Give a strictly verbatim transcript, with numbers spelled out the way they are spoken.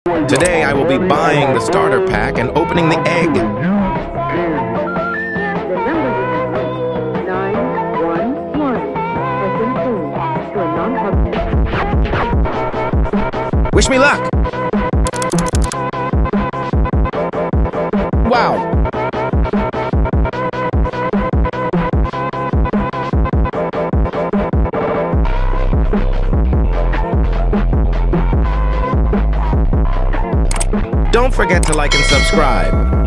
Today I will be buying the starter pack and opening the egg. Wish me luck! Wow! Don't forget to like and subscribe.